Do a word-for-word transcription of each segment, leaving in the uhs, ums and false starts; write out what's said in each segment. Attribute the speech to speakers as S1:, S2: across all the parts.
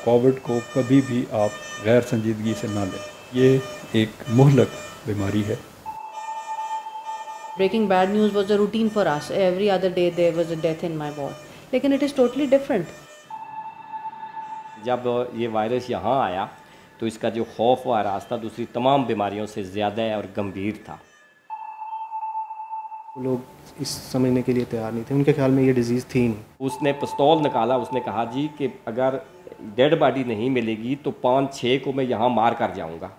S1: Covid کو کبھی بھی آپ غیر سنجیدگی سے نہ لیں. یہ ایک مہلک بیماری ہے.
S2: Breaking bad news was a routine for us. Every other day there was a death in my ward. لیکن it is totally different.
S3: جب یہ وائرس یہاں آیا تو اس کا جو خوف و ہراس تھا دوسری تمام بیماریوں سے زیادہ اور گمبھیر تھا.
S4: لوگ اس سمجھنے کے لیے تیار نہیں تھے، ان کے خیال میں یہ ڈیزیز تھی نہیں.
S3: اس نے پستول نکالا، اس نے کہا جی کہ اگر ڈیڈ باڈی نہیں ملے گی تو پانچ چھ کو میں یہاں مار کر جاؤں گا.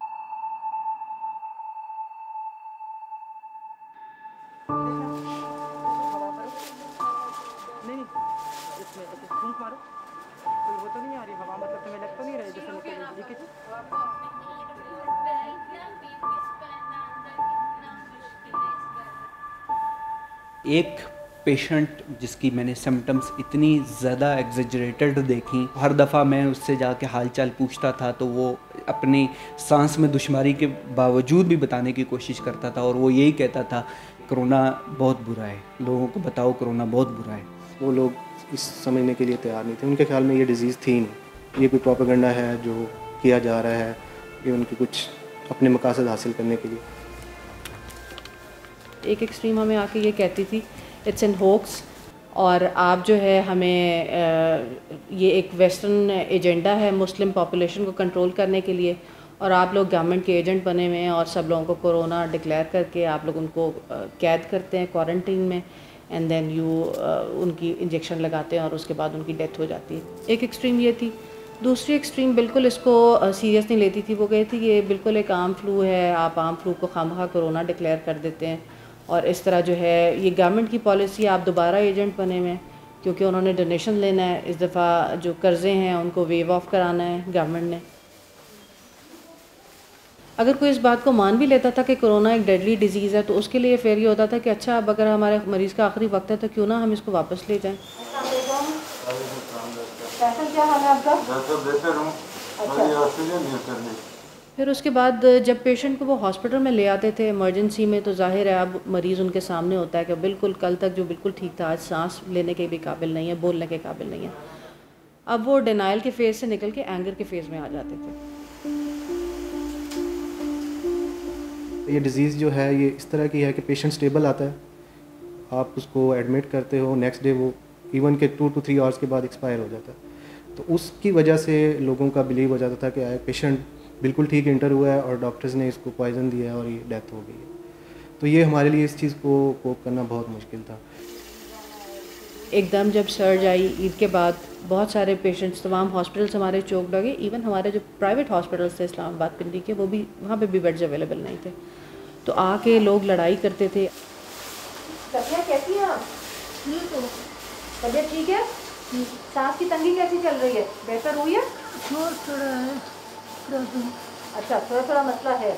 S5: ایک پیشنٹ جس کی میں نے سمٹمز اتنی زیادہ ایگزیجریٹڈ دیکھیں، ہر دفعہ میں اس سے جا کے حال چال پوچھتا تھا تو وہ اپنی سانس میں دشواری کے باوجود بھی بتانے کی کوشش کرتا تھا، اور وہ یہی کہتا تھا کرونا بہت برا ہے، لوگوں کو بتاؤ کرونا بہت برا ہے.
S4: وہ لوگ اس سمجھنے کے لیے تیار نہیں تھے، ان کے خیال میں یہ ڈیزیز تھی نہیں، یہ کوئی پروپیگنڈا ہے جو کیا جا رہا ہے، یہ ان کے کچھ اپنے مقاصد حاصل کرنے کے لیے.
S2: ایک ایکسٹریم ہمیں آ کے یہ کہتی تھی اٹس این ہوکس، اور آپ جو ہے ہمیں یہ ایک ویسٹرن ایجنڈا ہے مسلم پاپولیشن کو کنٹرول کرنے کے لیے، اور آپ لوگ گورنمنٹ کے ایجنٹ بنے ہوئے ہیں اور سب لوگوں کو کورونا ڈکلیئر کر کے آپ لوگ ان کو قید کرتے ہیں کوارنٹین میں، اینڈ دین یو ان کی انجیکشن لگاتے ہیں اور اس کے بعد ان کی ڈیتھ ہو جاتی ہے. ایک ایکسٹریم یہ تھی. دوسری ایکسٹریم بالکل اس کو سیریس نہیں لیتی تھی، وہ کہتی تھی یہ بالکل ایک عام فلو ہے، آپ عام فلو کو خواہ کورونا ڈکلیئر کر دیتے ہیں، اور اس طرح جو ہے یہ گورنمنٹ کی پالیسی، آپ دوبارہ ایجنٹ بنے ہوئے ہیں کیونکہ انہوں نے ڈونیشن لینا ہے، اس دفعہ جو قرضے ہیں ان کو ویو آف کرانا ہے گورنمنٹ نے. اگر کوئی اس بات کو مان بھی لیتا تھا کہ کرونا ایک ڈیڈلی ڈیزیز ہے تو اس کے لیے پھر یہ ہوتا تھا کہ اچھا اب اگر ہمارے مریض کا آخری وقت ہے تو کیوں نہ ہم اس کو واپس لے جائیں. پھر اس کے بعد جب پیشنٹ کو وہ ہاسپٹل میں لے آتے تھے ایمرجنسی میں تو ظاہر ہے اب مریض ان کے سامنے ہوتا ہے کہ بالکل کل تک جو بالکل ٹھیک تھا آج سانس لینے کے بھی قابل نہیں ہے، بولنے کے قابل نہیں ہے. اب وہ ڈینائل کے فیز سے نکل کے اینگر کے فیز میں آ جاتے تھے.
S4: یہ ڈیزیز جو ہے یہ اس طرح کی ہے کہ پیشنٹ اسٹیبل آتا ہے، آپ اس کو ایڈمٹ کرتے ہو، نیکسٹ ڈے وہ ایون کہ ٹو ٹو تھری آورس کے بعد ایکسپائر ہو جاتا ہے. تو اس کی وجہ سے لوگوں کا بلیو ہو جاتا تھا کہ پیشنٹ بالکل ٹھیک انٹر ہوا ہے اور ڈاکٹرز نے اس کو پوائزن دیا ہے اور یہ ڈیتھ ہو گئی ہے. تو یہ ہمارے لیے اس چیز کو کوپ کرنا بہت مشکل تھا.
S2: ایک دم جب سرج آئی عید کے بعد بہت سارے پیشنٹس تمام ہاسپٹلس ہمارے چوک لگے، ایون ہمارے جو پرائیویٹ ہاسپٹلس تھے اسلام آباد پنڈی کے وہ بھی وہاں پہ بھی بیڈز اویلیبل نہیں تھے. تو آ کے لوگ لڑائی کرتے تھے. کیسی ہیں آپ؟ طبیعت ٹھیک ہے؟ سانس کی تنگی کیسی چل رہی ہے؟ بہتر ہوئی ہے؟
S6: تھوڑا ہے.
S2: اچھا تھوڑا تھوڑا مسئلہ ہے.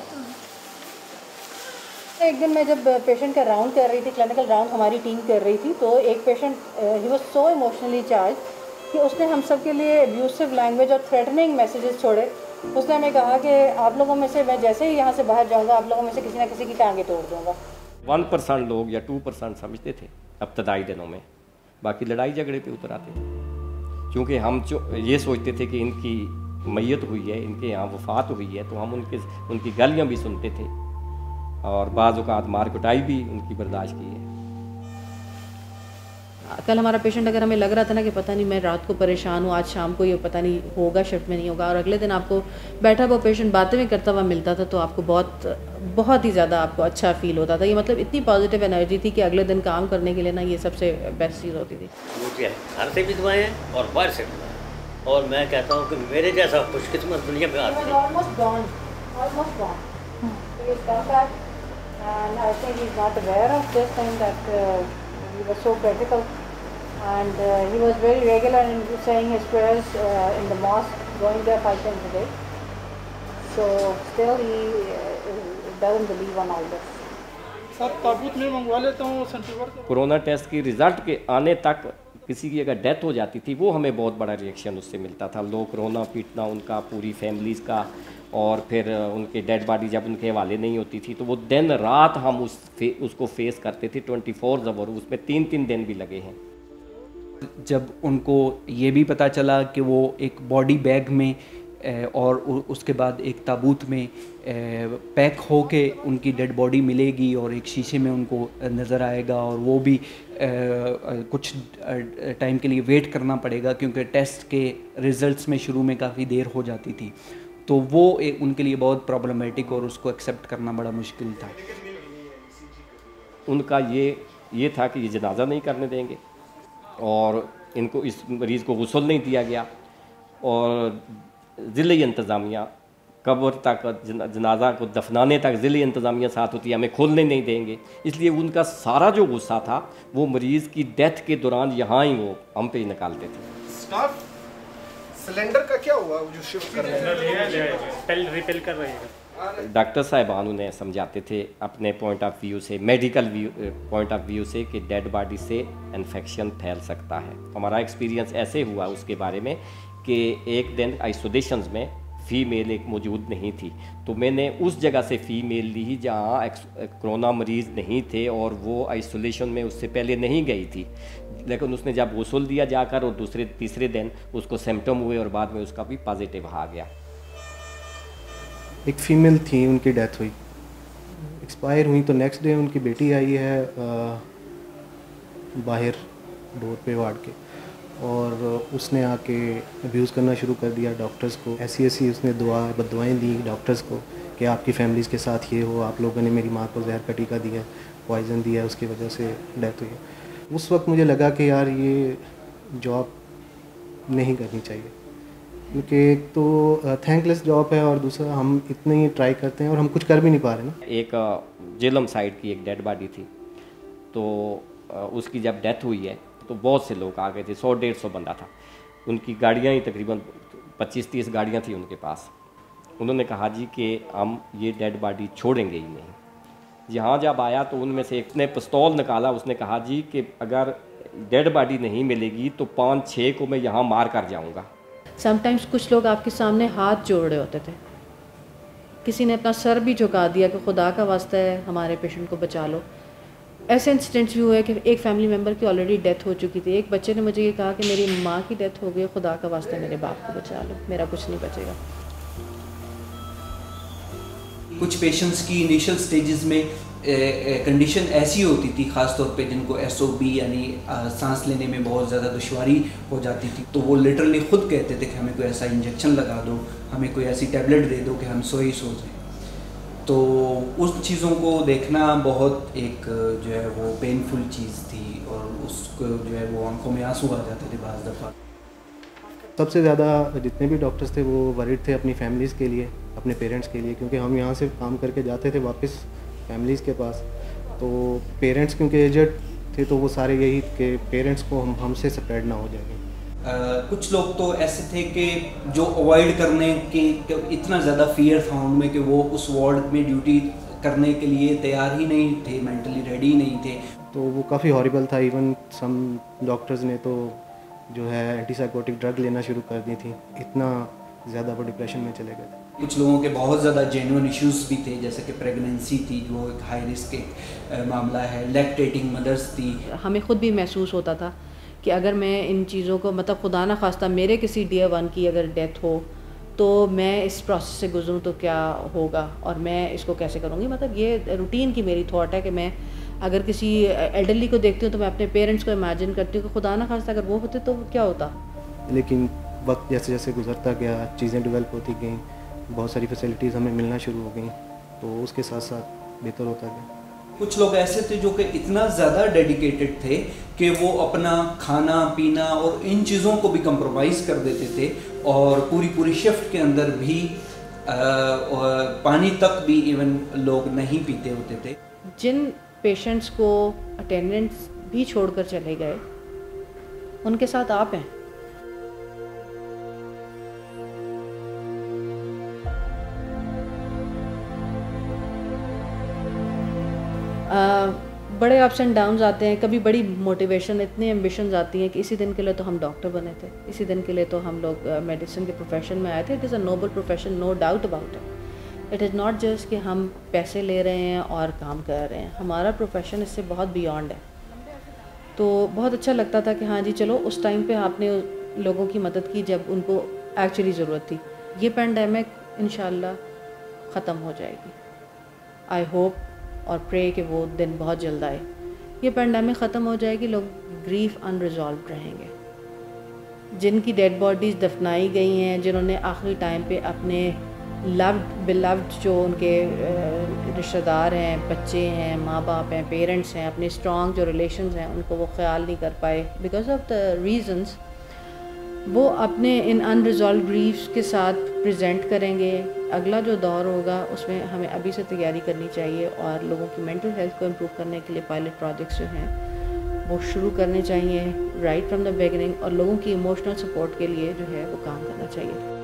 S2: ایک دن میں جب پیشنٹ کا راؤنڈ کر رہی تھی، کلینکل راؤنڈ ہماری ٹیم کر رہی تھی، تو ایک پیشنٹ ہی واز سو ایموشنلی چارج کہ اس نے ہم سب کے لیے ابیوسو لینگویج اور تھریٹننگ میسیجز چھوڑے. اس نے ہمیں کہا کہ آپ لوگوں میں سے میں جیسے ہی یہاں سے باہر جاؤں گا آپ لوگوں میں سے کسی نہ کسی کی ٹانگیں توڑ دوں گا.
S3: ون پرسینٹ لوگ یا ٹو پرسینٹ سمجھتے تھے ابتدائی دنوں میں، باقی لڑائی جھگڑے پہ اتر آتے تھے، کیونکہ ہم جو یہ سوچتے تھے کہ ان کی میت ہوئی ہے، ان کے یہاں وفات ہوئی ہے، تو ہم ان کے ان کی گالیاں بھی سنتے تھے اور بعض اوقات مار کٹائی بھی ان کی برداشت کی ہے.
S2: کل ہمارا پیشنٹ اگر ہمیں لگ رہا تھا نا کہ پتہ نہیں میں رات کو پریشان ہوں، آج شام کو یہ پتہ نہیں ہوگا شفٹ میں نہیں ہوگا، اور اگلے دن آپ کو بیٹھا ہوا پیشنٹ باتیں میں کرتا ہوا ملتا تھا تو آپ کو بہت بہت ہی زیادہ آپ کو اچھا فیل ہوتا تھا. یہ مطلب اتنی پازیٹیو انرجی تھی کہ اگلے دن کام کرنے کے لیے نا یہ سب سے بیسٹ چیز ہوتی تھی.
S7: گھر سے بھی دعائیں ہیں اور باہر سے بھی دعائیں، اور میں کہتا ہوں کہ میرے جیسا خوش قسمت دنیا میں آدمی نہیں.
S2: And uh, he was very regular in saying his prayers uh, in the mosque, going there five times a day. So still he uh, doesn't believe on all this.
S6: سر تابوت میں منگوا لیتا ہوں سینٹیور.
S3: کورونا ٹیسٹ کی result کے آنے تک کسی کی اگر ڈیتھ ہو جاتی تھی وہ ہمیں بہت بڑا ریئیکشن اس سے ملتا تھا. لوگ کورونا پیٹنا ان کا پوری فیملیز کا، اور پھر ان کے ڈیڈ باڈی جب ان کے حوالے نہیں ہوتی تھی تو وہ دن رات ہم اس اس کو فیس کرتے تھے ٹوئنٹی فور آور، اس میں تین تین دن بھی لگے ہیں.
S5: جب ان کو یہ بھی پتہ چلا کہ وہ ایک باڈی بیگ میں اور اس کے بعد ایک تابوت میں پیک ہو کے ان کی ڈیڈ باڈی ملے گی اور ایک شیشے میں ان کو نظر آئے گا اور وہ بھی کچھ ٹائم کے لیے ویٹ کرنا پڑے گا کیونکہ ٹیسٹ کے ریزلٹس میں شروع میں کافی دیر ہو جاتی تھی، تو وہ ان کے لیے بہت پرابلمیٹک اور اس کو ایکسیپٹ کرنا بڑا مشکل تھا۔
S3: ان کا یہ یہ تھا کہ یہ جنازہ نہیں کرنے دیں گے اور ان کو اس مریض کو غسل نہیں دیا گیا اور ضلعی انتظامیہ قبر تک جنازہ کو دفنانے تک ضلعی انتظامیہ ساتھ ہوتی ہے، ہمیں کھولنے نہیں دیں گے، اس لیے ان کا سارا جو غصہ تھا وہ مریض کی ڈیتھ کے دوران یہاں ہی وہ ہم پہ ہی نکالتے تھے۔
S8: اسٹاف سلنڈر کا کیا ہوا جو شفٹ کر رہے ہیں
S6: ریپیل کر رہے ہیں؟
S3: ڈاکٹر صاحبان انہیں سمجھاتے تھے اپنے پوائنٹ آف ویو سے، medical view point of view سے کہ ڈیڈ باڈی سے انفیکشن پھیل سکتا ہے۔ ہمارا ایکسپیرینس ایسے ہوا اس کے بارے میں کہ ایک دن آئسولیشنز میں فیمیل ایک موجود نہیں تھی، تو میں نے اس جگہ سے فیمیل لی جہاں کرونا مریض نہیں تھے اور وہ آئسولیشن میں اس سے پہلے نہیں گئی تھی، لیکن اس نے جب غسل دیا جا کر اور دوسرے تیسرے دن اس کو سمٹم ہوئے اور بعد میں اس کا بھی پازیٹیو آ گیا۔
S4: ایک فیمیل تھی، ان کی ڈیتھ ہوئی، ایکسپائر ہوئی، تو نیکسٹ ڈے ان کی بیٹی آئی ہے باہر ڈور پہ وارڈ کے، اور اس نے آ کے ابیوز کرنا شروع کر دیا ڈاکٹرز کو، ایسی ایسی اس نے دعا بد دعائیں دی ڈاکٹرز کو کہ آپ کی فیملیز کے ساتھ یہ ہو، آپ لوگوں نے میری ماں کو زہر کا ٹیکہ دیا، پوائزن دیا، اس کی وجہ سے ڈیتھ ہوئی۔ اس وقت مجھے لگا کہ یار یہ جاب نہیں کرنی چاہیے، کیونکہ ایک تو تھینک لیس جاب ہے اور دوسرا ہم اتنے ہی ٹرائی کرتے ہیں اور ہم کچھ کر بھی نہیں پا رہے نا۔
S3: ایک جیلم سائڈ کی ایک ڈیڈ باڈی تھی، تو اس کی جب ڈیتھ ہوئی ہے تو بہت سے لوگ آ گئے تھے، سو ڈیڑھ سو بندہ تھا، ان کی گاڑیاں ہی تقریباً پچیس تیس گاڑیاں تھیں ان کے پاس۔ انہوں نے کہا جی کہ ہم یہ ڈیڈ باڈی چھوڑیں گے ہی نہیں۔ یہاں جب آیا تو ان میں سے ایک نے پستول نکالا، اس نے کہا جی کہ اگر ڈیڈ باڈی نہیں ملے گی تو پانچ چھ کو میں یہاں مار کر جاؤں گا۔
S2: سم ٹائمس کچھ لوگ آپ کے سامنے ہاتھ جوڑ رہے ہوتے تھے، کسی نے اپنا سر بھی جھکا دیا کہ خدا کا واسطہ ہے ہمارے پیشنٹ کو بچا لو۔ ایسے انسیڈنٹس بھی ہوئے کہ ایک فیملی ممبر کی آلریڈی ڈیتھ ہو چکی تھی، ایک بچے نے مجھے یہ کہا کہ میری ماں کی ڈیتھ ہو گئی، خدا کا واسطہ میرے باپ کو بچا لو، میرا کچھ نہیں بچے گا۔
S5: کچھ پیشنٹس کی انیشل سٹیجز میں کنڈیشن ایسی ہوتی تھی، خاص طور پہ جن کو ایس او بی یعنی سانس لینے میں بہت زیادہ دشواری ہو جاتی تھی، تو وہ لٹرلی خود کہتے تھے کہ ہمیں کوئی ایسا انجیکشن لگا دو، ہمیں کوئی ایسی ٹیبلٹ دے دو کہ ہم سوئی سو جائیں۔ تو اس چیزوں کو دیکھنا بہت ایک جو ہے وہ پینفل چیز تھی اور اس کو جو ہے وہ آنکھوں میں آنسو آ جاتے تھے بعض دفعہ۔
S4: سب سے زیادہ جتنے بھی ڈاکٹرز تھے وہ ورڈ تھے اپنی فیملیز کے لیے، اپنے پیرنٹس کے لیے، کیونکہ ہم یہاں سے کام کر کے جاتے تھے واپس فیملیز کے پاس، تو پیرنٹس کیونکہ ایجڈ تھے تو وہ سارے یہی کہ پیرنٹس کو ہم ہم سے سپریڈ نہ ہو جائیں گے۔
S5: کچھ لوگ تو ایسے تھے کہ جو اوائڈ کرنے کی اتنا زیادہ فیئر تھا ان میں کہ وہ اس وارڈ میں ڈیوٹی کرنے کے لیے تیار ہی نہیں تھے، مینٹلی ریڈی نہیں تھے،
S4: تو وہ کافی ہاریبل تھا۔ ایون سم ڈاکٹرز نے تو جو ہے اینٹی سائیکوٹک ڈرگ لینا شروع کر دی تھی، اتنا زیادہ وہ ڈپریشن میں چلے گئے تھے۔
S5: کچھ لوگوں کے بہت زیادہ جینوئن ایشوز بھی تھے، جیسے کہ پریگننسی تھی جو ایک ہائی رسک ایک معاملہ ہے، لیکٹیٹنگ مدرس تھی۔
S2: ہمیں خود بھی محسوس ہوتا تھا کہ اگر میں ان چیزوں کو مطلب خدا نہ خواستہ میرے کسی ڈیئر ون کی اگر ڈیتھ ہو تو میں اس پروسیس سے گزروں تو کیا ہوگا اور میں اس کو کیسے کروں گی۔ مطلب یہ روٹین کی میری تھاٹ ہے کہ میں اگر کسی ایلڈرلی کو دیکھتی ہوں تو میں اپنے پیرنٹس کو امیجن کرتی ہوں کہ خدا نہ خواستہ اگر وہ ہوتے تو کیا ہوتا۔
S4: لیکن وقت جیسے جیسے گزرتا گیا، چیزیں ڈیولپ ہوتی گئیں، بہت ساری فیسلٹیز ہمیں ملنا شروع ہو گئیں، تو اس کے ساتھ ساتھ بہتر ہوتا گیا۔
S5: کچھ لوگ ایسے تھے جو کہ اتنا زیادہ ڈیڈیکیٹڈ تھے کہ وہ اپنا کھانا پینا اور ان چیزوں کو بھی کمپرومائز کر دیتے تھے، اور پوری پوری شفٹ کے اندر بھی پانی تک بھی ایون لوگ نہیں پیتے ہوتے تھے۔
S2: جن پیشنٹس کو اٹینڈنٹس بھی چھوڑ کر چلے گئے ان کے ساتھ آپ ہیں۔ بڑے اپس اینڈ ڈاؤنز آتے ہیں، کبھی بڑی موٹیویشن، اتنی ایمبیشنز آتی ہیں کہ اسی دن کے لیے تو ہم ڈاکٹر بنے تھے، اسی دن کے لیے تو ہم لوگ میڈیسن کے پروفیشن میں آئے تھے۔ It is a noble profession, no doubt about it. It is not just کہ ہم پیسے لے رہے ہیں اور کام کر رہے ہیں، ہمارا پروفیشن اس سے بہت بیانڈ ہے۔ تو بہت اچھا لگتا تھا کہ ہاں جی چلو اس ٹائم پہ آپ نے لوگوں کی مدد کی جب ان کو ایکچولی ضرورت تھی. یہ پینڈیمک انشاءاللہ ختم ہو جائے گی. آئی ہوپ اور پرے کہ وہ دن بہت جلد آئے. یہ پینڈیمک ختم ہو جائے گی, لوگ گریف ان ریزالوڈ رہیں گے. جن کی ڈیڈ باڈیز دفنائی گئی ہیں, جنہوں نے آخری ٹائم پہ اپنے لوڈ بلوڈ جو ان کے رشتہ دار ہیں, بچے ہیں, ماں باپ ہیں, پیرنٹس ہیں, اپنے اسٹرانگ جو ریلیشنز ہیں ان کو وہ خیال نہیں کر پائے بیکاز آف دا ریزنز, وہ اپنے ان ان ریزالو گریفس کے ساتھ پریزنٹ کریں گے. اگلا جو دور ہوگا اس میں ہمیں ابھی سے تیاری کرنی چاہیے, اور لوگوں کی مینٹل ہیلتھ کو امپروو کرنے کے لیے پائلٹ پروجیکٹس جو ہیں وہ شروع کرنے چاہیے رائٹ فرام دا بگننگ, اور لوگوں کی ایموشنل سپورٹ کے لیے جو ہے وہ کام کرنا چاہیے.